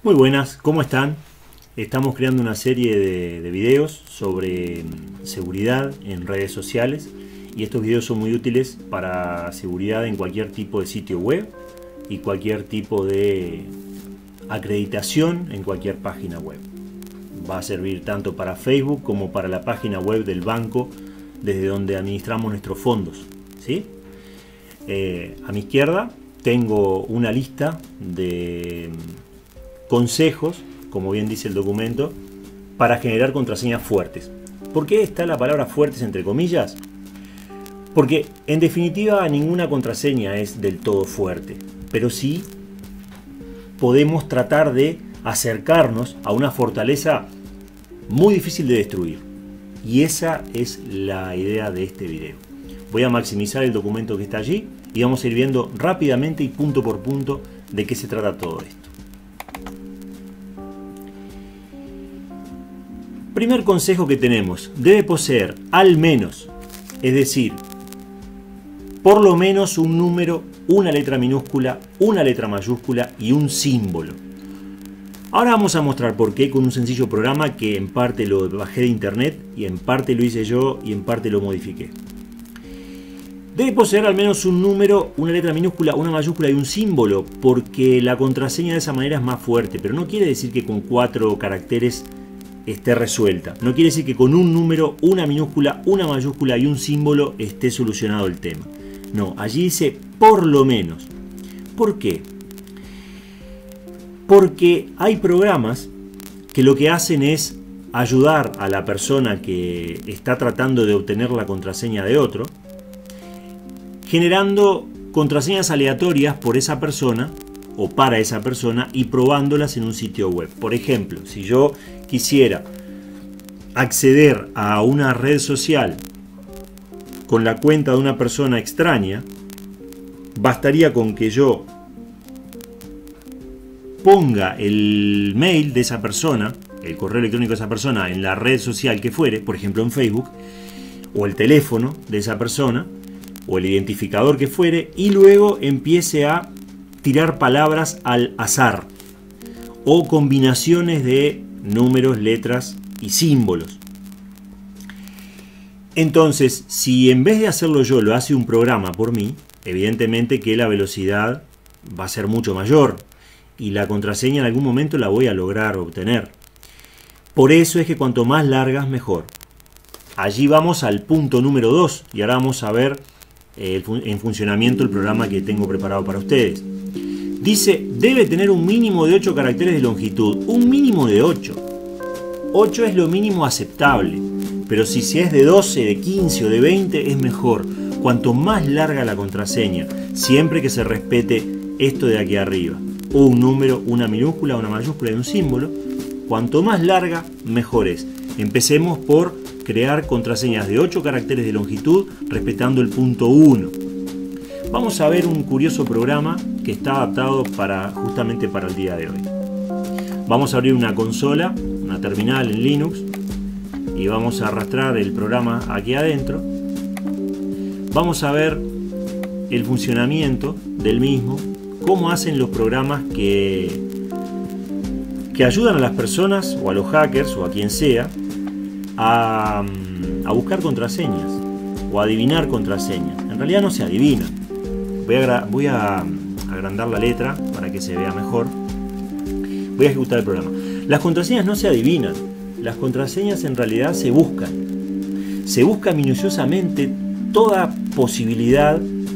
Muy buenas, ¿cómo están? Estamos creando una serie de videos sobre seguridad en redes sociales y estos videos son muy útiles para seguridad en cualquier tipo de sitio web y cualquier tipo de acreditación en cualquier página web. Va a servir tanto para Facebook como para la página web del banco desde donde administramos nuestros fondos, ¿sí? A mi izquierda tengo una lista de consejos, como bien dice el documento, para generar contraseñas fuertes. ¿Por qué está la palabra fuertes entre comillas? Porque en definitiva ninguna contraseña es del todo fuerte, pero sí podemos tratar de acercarnos a una fortaleza muy difícil de destruir. Y esa es la idea de este video. Voy a maximizar el documento que está allí y vamos a ir viendo rápidamente y punto por punto de qué se trata todo esto. Primer consejo que tenemos: debe poseer al menos, es decir, por lo menos un número, una letra minúscula, una letra mayúscula y un símbolo. Ahora vamos a mostrar por qué con un sencillo programa que en parte lo bajé de internet y en parte lo hice yo y en parte lo modifiqué. Debe poseer al menos un número, una letra minúscula, una mayúscula y un símbolo, porque la contraseña de esa manera es más fuerte, pero no quiere decir que con 4 caracteres esté resuelta. No quiere decir que con un número, una minúscula, una mayúscula y un símbolo esté solucionado el tema. No, allí dice por lo menos. ¿Por qué? Porque hay programas que lo que hacen es ayudar a la persona que está tratando de obtener la contraseña de otro, generando contraseñas aleatorias por esa persona o para esa persona y probándolas en un sitio web. Por ejemplo, si yo quisiera acceder a una red social con la cuenta de una persona extraña, bastaría con que yo ponga el mail de esa persona, el correo electrónico de esa persona en la red social que fuere, por ejemplo en Facebook, o el teléfono de esa persona, o el identificador que fuere, y luego empiece a tirar palabras al azar o combinaciones de números, letras y símbolos. Entonces, si en vez de hacerlo yo lo hace un programa por mí, evidentemente que la velocidad va a ser mucho mayor y la contraseña en algún momento la voy a lograr obtener. Por eso es que cuanto más largas mejor. Allí vamos al punto número 2 y ahora vamos a ver en funcionamiento el programa que tengo preparado para ustedes. Dice, debe tener un mínimo de 8 caracteres de longitud. Un mínimo de 8. 8 es lo mínimo aceptable. Pero si es de 12, de 15 o de 20 es mejor. Cuanto más larga la contraseña, siempre que se respete esto de aquí arriba. Un número, una minúscula, una mayúscula y un símbolo. Cuanto más larga, mejor es. Empecemos por crear contraseñas de 8 caracteres de longitud respetando el punto 1. Vamos a ver un curioso programa que está adaptado justamente para el día de hoy. Vamos a abrir una consola, una terminal en Linux, y vamos a arrastrar el programa aquí adentro. Vamos a ver el funcionamiento del mismo, cómo hacen los programas que ayudan a las personas o a los hackers o a quien sea a buscar contraseñas o a adivinar contraseñas. En realidad no se adivinan. Voy a agrandar la letra para que se vea mejor. Voy a ejecutar el programa. Las contraseñas no se adivinan. Las contraseñas en realidad se buscan. Se busca minuciosamente toda posibilidad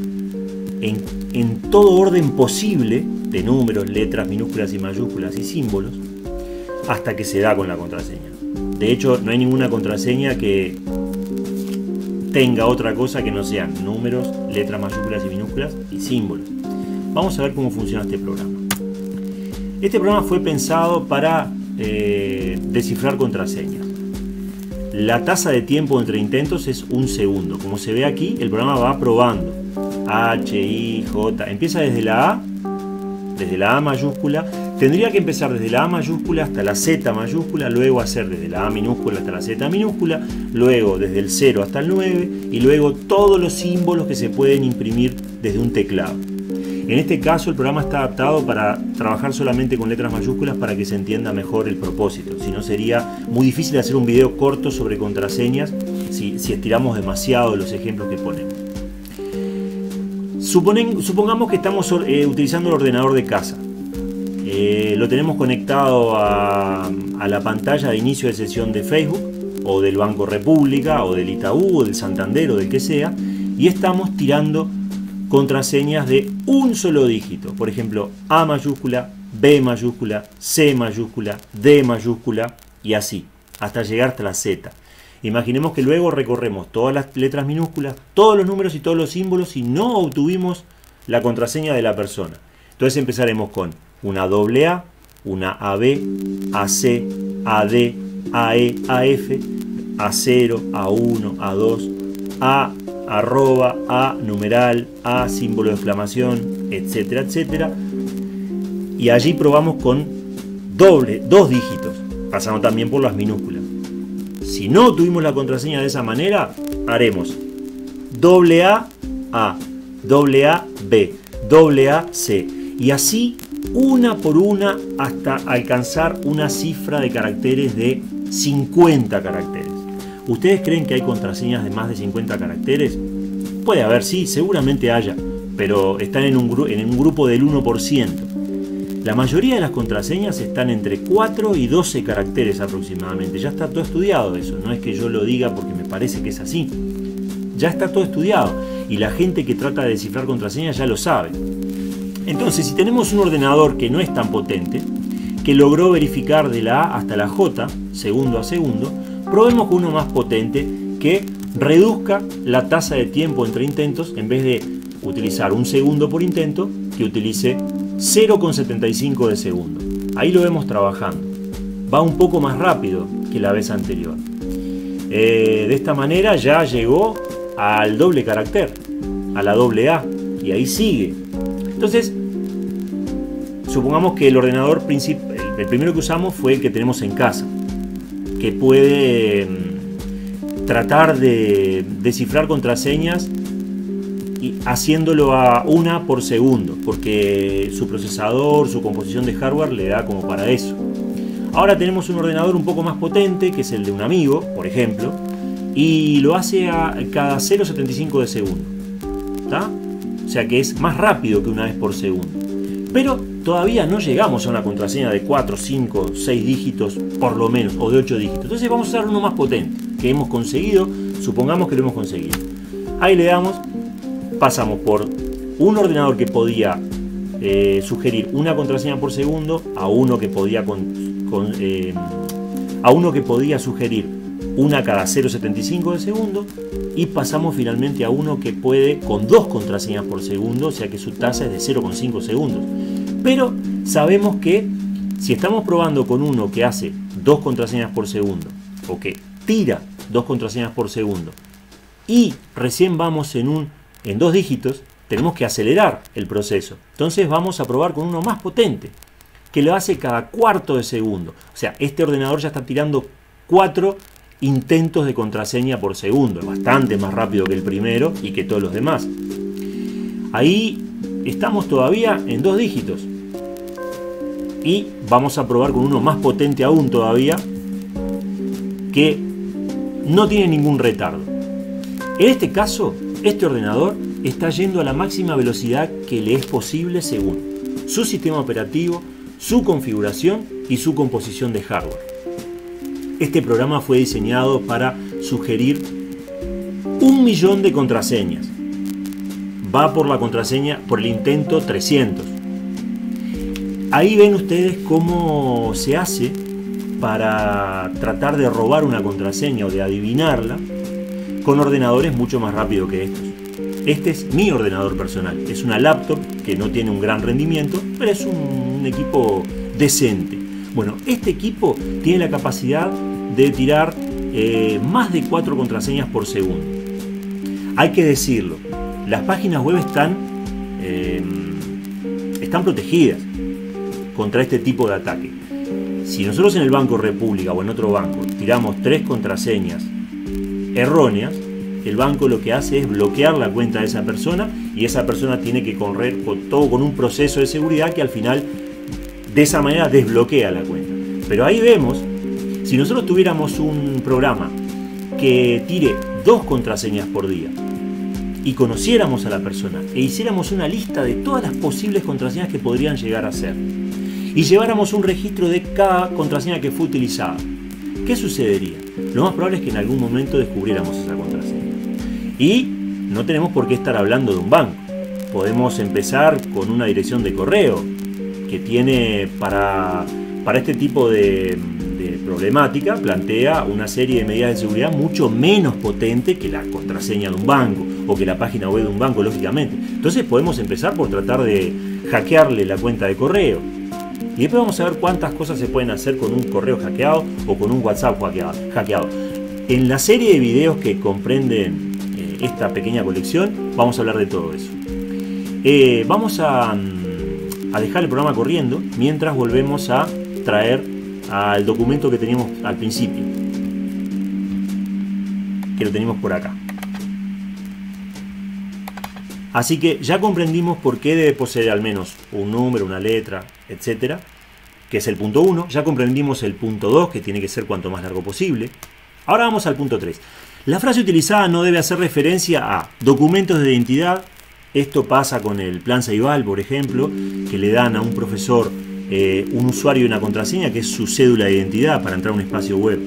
en todo orden posible de números, letras, minúsculas y mayúsculas y símbolos hasta que se da con la contraseña. De hecho, no hay ninguna contraseña que tenga otra cosa que no sean números, letras, mayúsculas y minúsculas y símbolos. Vamos a ver cómo funciona este programa. Este programa fue pensado para descifrar contraseñas. La tasa de tiempo entre intentos es 1 segundo. Como se ve aquí, el programa va probando. H, I, J. Empieza desde la A mayúscula. Tendría que empezar desde la A mayúscula hasta la Z mayúscula, luego hacer desde la A minúscula hasta la Z minúscula, luego desde el 0 hasta el 9 y luego todos los símbolos que se pueden imprimir desde un teclado. En este caso el programa está adaptado para trabajar solamente con letras mayúsculas para que se entienda mejor el propósito. Si no, sería muy difícil hacer un video corto sobre contraseñas si estiramos demasiado los ejemplos que ponemos. Supongamos que estamos utilizando el ordenador de casa. Lo tenemos conectado a la pantalla de inicio de sesión de Facebook o del Banco República o del Itaú o del Santander o del que sea, y estamos tirando contraseñas de un solo dígito. Por ejemplo, A mayúscula, B mayúscula, C mayúscula, D mayúscula y así, hasta llegar hasta la Z. Imaginemos que luego recorremos todas las letras minúsculas, todos los números y todos los símbolos y no obtuvimos la contraseña de la persona. Entonces empezaremos con una AA, una AB, AC, AD, AE, AF, A0, A1, A2, A, arroba, A, numeral, A, símbolo de exclamación, etcétera, etcétera. Y allí probamos con dos dígitos, pasando también por las minúsculas. Si no tuvimos la contraseña de esa manera, haremos AA, A, AA, B, AA, C. Y así una por una hasta alcanzar una cifra de caracteres de 50 caracteres. ¿Ustedes creen que hay contraseñas de más de 50 caracteres? Puede haber, sí, seguramente haya, pero están en un grupo del 1%. La mayoría de las contraseñas están entre 4 y 12 caracteres aproximadamente. Ya está todo estudiado eso, no es que yo lo diga porque me parece que es así. Ya está todo estudiado y la gente que trata de descifrar contraseñas ya lo sabe. Entonces, si tenemos un ordenador que no es tan potente, que logró verificar de la A hasta la J, segundo a segundo, probemos con uno más potente que reduzca la tasa de tiempo entre intentos. En vez de utilizar un segundo por intento, que utilice 0,75 de segundo. Ahí lo vemos trabajando. Va un poco más rápido que la vez anterior. De esta manera ya llegó al doble carácter, a la AA, y ahí sigue. Entonces, supongamos que el ordenador el primero que usamos fue el que tenemos en casa, que puede tratar de descifrar contraseñas y haciéndolo a una por segundo, porque su procesador, su composición de hardware le da como para eso. Ahora tenemos un ordenador un poco más potente, que es el de un amigo, por ejemplo, y lo hace a cada 0,75 de segundo. ¿Está? O sea que es más rápido que una vez por segundo. Pero todavía no llegamos a una contraseña de 4, 5, 6 dígitos por lo menos, o de 8 dígitos. Entonces vamos a usar uno más potente, que hemos conseguido, supongamos que lo hemos conseguido. Ahí le damos, pasamos por un ordenador que podía sugerir una contraseña por segundo, a uno que podía sugerir una cada 0,75 de segundo, y pasamos finalmente a uno que puede con 2 contraseñas por segundo, o sea que su tasa es de 0,5 segundos. Pero sabemos que si estamos probando con uno que hace 2 contraseñas por segundo, o que tira 2 contraseñas por segundo, y recién vamos en 2 dígitos, tenemos que acelerar el proceso. Entonces vamos a probar con uno más potente, que lo hace cada cuarto de segundo. O sea, este ordenador ya está tirando 4 intentos de contraseña por segundo, es bastante más rápido que el primero y que todos los demás. Ahí estamos todavía en 2 dígitos y vamos a probar con uno más potente aún todavía, que no tiene ningún retardo. En este caso, este ordenador está yendo a la máxima velocidad que le es posible según su sistema operativo, su configuración y su composición de hardware. Este programa fue diseñado para sugerir 1 millón de contraseñas. Va por la contraseña, por el intento 300. Ahí ven ustedes cómo se hace para tratar de robar una contraseña o de adivinarla con ordenadores mucho más rápido que estos. Este es mi ordenador personal. Es una laptop que no tiene un gran rendimiento, pero es un equipo decente. Bueno, este equipo tiene la capacidad de tirar más de 4 contraseñas por segundo. Hay que decirlo, las páginas web están protegidas contra este tipo de ataque. Si nosotros en el Banco República o en otro banco tiramos 3 contraseñas erróneas, el banco lo que hace es bloquear la cuenta de esa persona y esa persona tiene que correr todo con un proceso de seguridad que al final de esa manera desbloquea la cuenta. Pero ahí vemos, si nosotros tuviéramos un programa que tire 2 contraseñas por día y conociéramos a la persona e hiciéramos una lista de todas las posibles contraseñas que podrían llegar a ser y lleváramos un registro de cada contraseña que fue utilizada, ¿qué sucedería? Lo más probable es que en algún momento descubriéramos esa contraseña. Y no tenemos por qué estar hablando de un banco. Podemos empezar con una dirección de correo que tiene para este tipo de problemática, plantea una serie de medidas de seguridad mucho menos potente que la contraseña de un banco o que la página web de un banco, lógicamente. Entonces podemos empezar por tratar de hackearle la cuenta de correo. Y después vamos a ver cuántas cosas se pueden hacer con un correo hackeado o con un WhatsApp hackeado. En la serie de videos que comprenden esta pequeña colección vamos a hablar de todo eso. Vamos a dejar el programa corriendo mientras volvemos a traer al documento que teníamos al principio, que lo teníamos por acá. Así que ya comprendimos por qué debe poseer al menos un número, una letra, etcétera, que es el punto 1. Ya comprendimos el punto 2, que tiene que ser cuanto más largo posible. Ahora vamos al punto 3. La frase utilizada no debe hacer referencia a documentos de identidad. Esto pasa con el plan Ceibal, por ejemplo, que le dan a un profesor un usuario y una contraseña que es su cédula de identidad para entrar a un espacio web.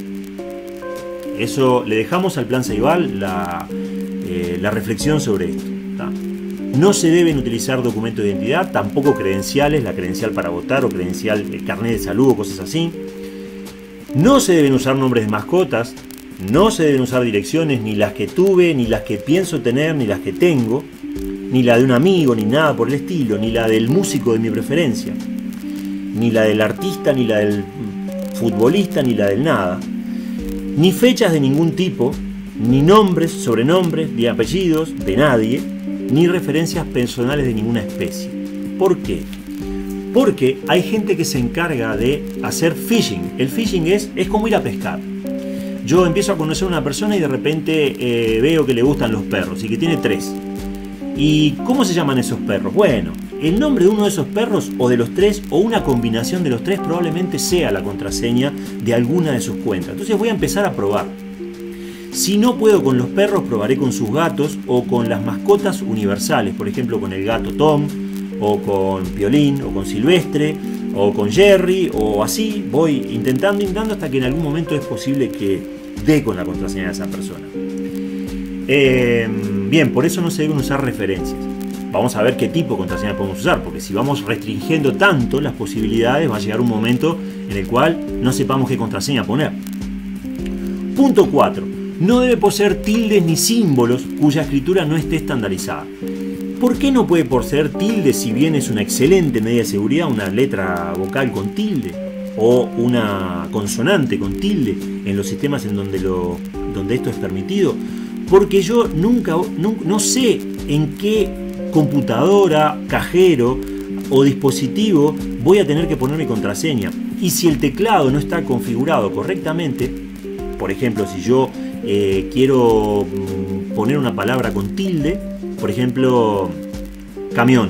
Eso le dejamos al plan Ceibal la reflexión sobre esto. No se deben utilizar documentos de identidad, tampoco credenciales, la credencial para votar o credencial, el carnet de salud o cosas así. No se deben usar nombres de mascotas, no se deben usar direcciones, ni las que tuve, ni las que pienso tener, ni las que tengo, ni la de un amigo, ni nada por el estilo, ni la del músico de mi preferencia, ni la del artista, ni la del futbolista, ni la del nada, ni fechas de ningún tipo, ni nombres, sobrenombres, ni apellidos de nadie, ni referencias personales de ninguna especie. ¿Por qué? Porque hay gente que se encarga de hacer phishing. El phishing es como ir a pescar. Yo empiezo a conocer a una persona y de repente veo que le gustan los perros y que tiene 3. ¿Y cómo se llaman esos perros? Bueno, el nombre de uno de esos perros o de los 3 o una combinación de los 3 probablemente sea la contraseña de alguna de sus cuentas. Entonces voy a empezar a probar. Si no puedo con los perros, probaré con sus gatos o con las mascotas universales, por ejemplo con el gato Tom, o con Piolín, o con Silvestre, o con Jerry, o así. Voy intentando hasta que en algún momento es posible que dé con la contraseña de esa persona. Bien, por eso no se deben usar referencias. Vamos a ver qué tipo de contraseña podemos usar, porque si vamos restringiendo tanto las posibilidades, va a llegar un momento en el cual no sepamos qué contraseña poner. Punto 4. No debe poseer tildes ni símbolos cuya escritura no esté estandarizada. ¿Por qué no puede poseer tilde si bien es una excelente medida de seguridad, una letra vocal con tilde o una consonante con tilde en los sistemas en donde esto es permitido? Porque yo no sé en qué computadora, cajero o dispositivo voy a tener que poner mi contraseña. Y si el teclado no está configurado correctamente, por ejemplo, si yo quiero poner una palabra con tilde, por ejemplo, camión.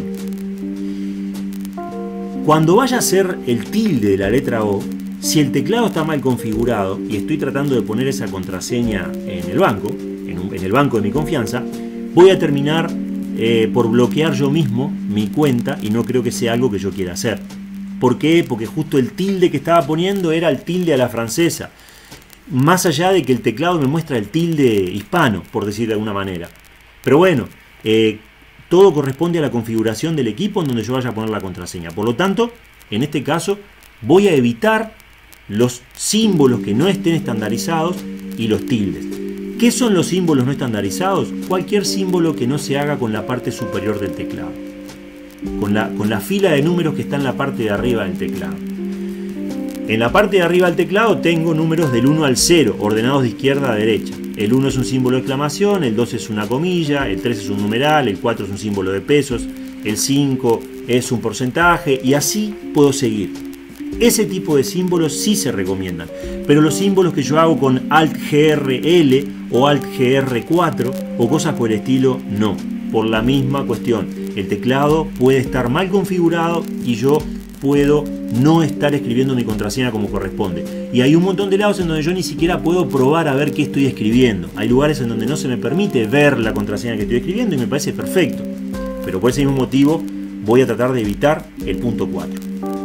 Cuando vaya a ser el tilde de la letra O, si el teclado está mal configurado y estoy tratando de poner esa contraseña en el banco, en el banco de mi confianza, voy a terminar por bloquear yo mismo mi cuenta y no creo que sea algo que yo quiera hacer. ¿Por qué? Porque justo el tilde que estaba poniendo era el tilde a la francesa. Más allá de que el teclado me muestra el tilde hispano, por decir de alguna manera. Pero bueno, todo corresponde a la configuración del equipo en donde yo vaya a poner la contraseña. Por lo tanto, en este caso, voy a evitar los símbolos que no estén estandarizados y los tildes. ¿Qué son los símbolos no estandarizados? Cualquier símbolo que no se haga con la parte superior del teclado. Con la fila de números que está en la parte de arriba del teclado. En la parte de arriba del teclado tengo números del 1 al 0, ordenados de izquierda a derecha. El 1 es un símbolo de exclamación, el 2 es una comilla, el 3 es un numeral, el 4 es un símbolo de pesos, el 5 es un porcentaje y así puedo seguir. Ese tipo de símbolos sí se recomiendan, pero los símbolos que yo hago con Alt-GRL o Alt-GR4 o cosas por el estilo, no. por la misma cuestión. El teclado puede estar mal configurado y yo puedo no estar escribiendo mi contraseña como corresponde. Y hay un montón de lados en donde yo ni siquiera puedo probar a ver qué estoy escribiendo. Hay lugares en donde no se me permite ver la contraseña que estoy escribiendo y me parece perfecto. Pero por ese mismo motivo voy a tratar de evitar el punto 4.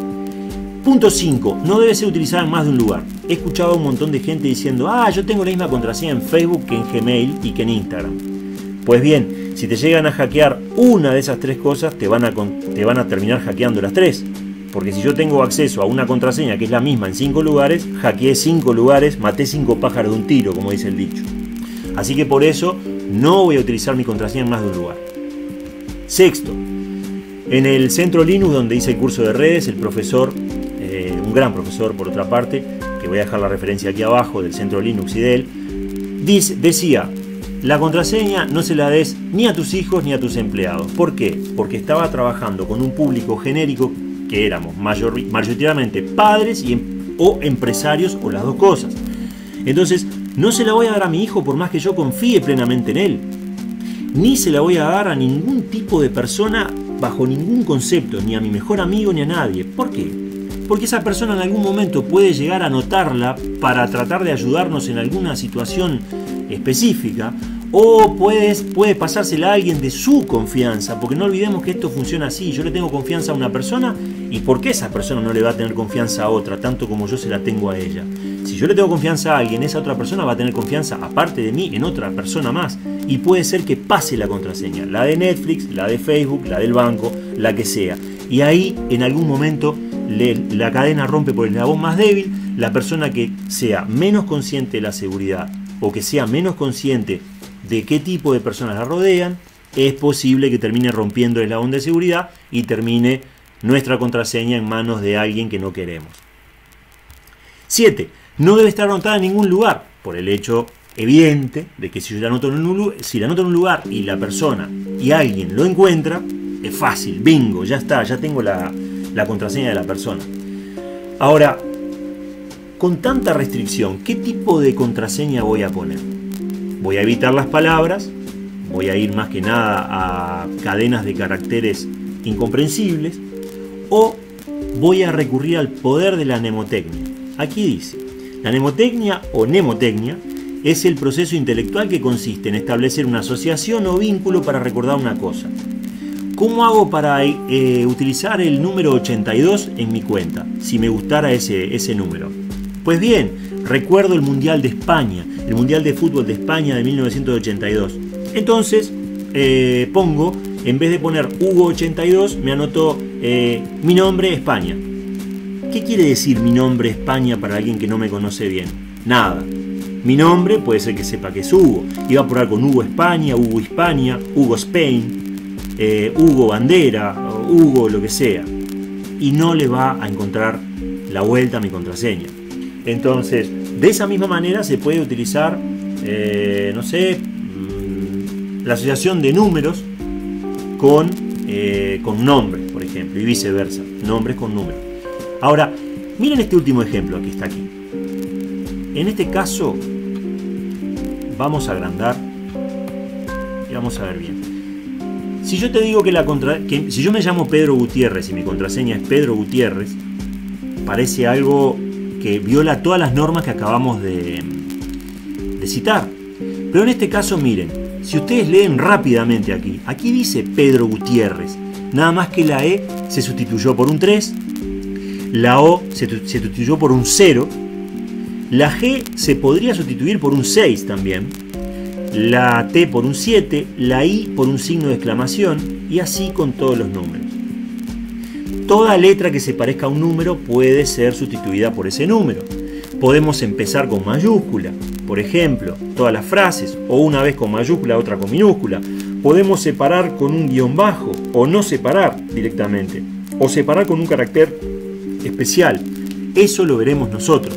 Punto 5. No debe ser utilizada en más de un lugar. He escuchado a un montón de gente diciendo: yo tengo la misma contraseña en Facebook que en Gmail y que en Instagram. Pues bien, si te llegan a hackear una de esas tres cosas, te van a terminar hackeando las tres. Porque si yo tengo acceso a una contraseña que es la misma en 5 lugares, hackeé 5 lugares, maté 5 pájaros de un tiro, como dice el dicho. Así que por eso no voy a utilizar mi contraseña en más de un lugar. Sexto, en el centro Linux donde hice el curso de redes, el profesor, un gran profesor por otra parte, que voy a dejar la referencia aquí abajo del centro Linux y de él, decía: la contraseña no se la des ni a tus hijos ni a tus empleados. ¿Por qué? Porque estaba trabajando con un público genérico que éramos mayoritariamente padres o empresarios o las dos cosas. Entonces, no se la voy a dar a mi hijo por más que yo confíe plenamente en él. Ni se la voy a dar a ningún tipo de persona bajo ningún concepto, ni a mi mejor amigo ni a nadie. ¿Por qué? Porque esa persona en algún momento puede llegar a notarla para tratar de ayudarnos en alguna situación específica, o puede pasársela a alguien de su confianza, porque no olvidemos que esto funciona así. Yo le tengo confianza a una persona, ¿y por qué esa persona no le va a tener confianza a otra, tanto como yo se la tengo a ella? Si yo le tengo confianza a alguien, esa otra persona va a tener confianza, aparte de mí, en otra persona más, y puede ser que pase la contraseña, la de Netflix, la de Facebook, la del banco, la que sea, y ahí en algún momento la cadena rompe por el eslabón más débil. La persona que sea menos consciente de la seguridad, o que sea menos consciente de qué tipo de personas la rodean, es posible que termine rompiendo el eslabón de seguridad y termine nuestra contraseña en manos de alguien que no queremos. 7. No debe estar anotada en ningún lugar, por el hecho evidente de que si yo la anoto en un lugar y la persona y alguien lo encuentra, es fácil, bingo, ya está, ya tengo la contraseña de la persona. Ahora, con tanta restricción, ¿qué tipo de contraseña voy a poner? Voy a evitar las palabras, voy a ir más que nada a cadenas de caracteres incomprensibles, o voy a recurrir al poder de la mnemotecnia. Aquí dice: la mnemotecnia o mnemotecnia es el proceso intelectual que consiste en establecer una asociación o vínculo para recordar una cosa. ¿Cómo hago para utilizar el número 82 en mi cuenta, si me gustara ese número? Pues bien, recuerdo el Mundial de España, el Mundial de Fútbol de España de 1982. Entonces, pongo, en vez de poner Hugo 82, me anoto mi nombre España. ¿Qué quiere decir mi nombre España para alguien que no me conoce bien? Nada. Mi nombre puede ser que sepa que es Hugo. Iba a probar con Hugo España, Hugo Hispania, Hugo Spain, Hugo Bandera, Hugo lo que sea. Y no le va a encontrar la vuelta a mi contraseña. Entonces, de esa misma manera se puede utilizar, no sé, la asociación de números con nombres, por ejemplo, y viceversa, nombres con números. Ahora, miren este último ejemplo que está aquí. En este caso, vamos a agrandar y vamos a ver bien. Si yo te digo que si yo me llamo Pedro Gutiérrez y mi contraseña es Pedro Gutiérrez, parece algo que viola todas las normas que acabamos de citar. Pero en este caso, miren, si ustedes leen rápidamente aquí dice Pedro Gutiérrez, nada más que la E se sustituyó por un 3, la O se sustituyó por un 0, la G se podría sustituir por un 6 también, la T por un 7, la I por un signo de exclamación, y así con todos los números. Toda letra que se parezca a un número puede ser sustituida por ese número. Podemos empezar con mayúscula, por ejemplo, todas las frases, o una vez con mayúscula, otra con minúscula. Podemos separar con un guión bajo, o no separar directamente, o separar con un carácter especial. Eso lo veremos nosotros,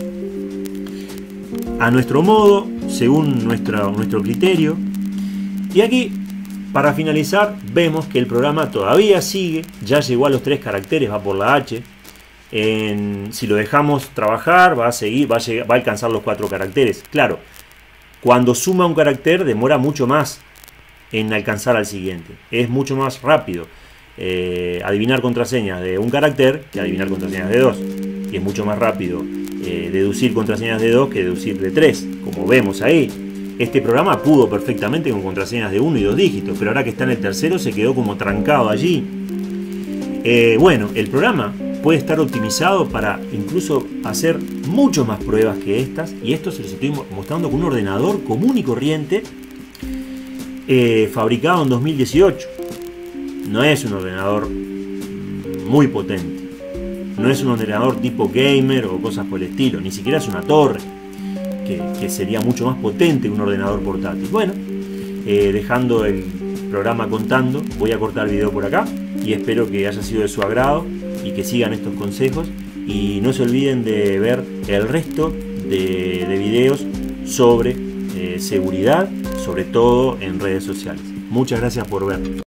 a nuestro modo, según nuestro criterio. Y aquí, para finalizar, vemos que el programa todavía sigue, ya llegó a los 3 caracteres, va por la H. Si lo dejamos trabajar, va a seguir, va a alcanzar los 4 caracteres. Claro, cuando suma un carácter demora mucho más en alcanzar al siguiente. Es mucho más rápido adivinar contraseñas de un carácter que adivinar contraseñas de 2. Y es mucho más rápido deducir contraseñas de 2 que deducir de 3, como vemos ahí. Este programa pudo perfectamente con contraseñas de 1 y 2 dígitos, pero ahora que está en el tercero se quedó como trancado allí. Bueno, el programa puede estar optimizado para incluso hacer mucho más pruebas que estas, y esto se los estoy mostrando con un ordenador común y corriente fabricado en 2018. No es un ordenador muy potente, no es un ordenador tipo gamer o cosas por el estilo, ni siquiera es una torre que sería mucho más potente que un ordenador portátil. Bueno, dejando el programa contando, voy a cortar el video por acá y espero que haya sido de su agrado y que sigan estos consejos, y no se olviden de ver el resto de videos sobre seguridad, sobre todo en redes sociales. Muchas gracias por ver.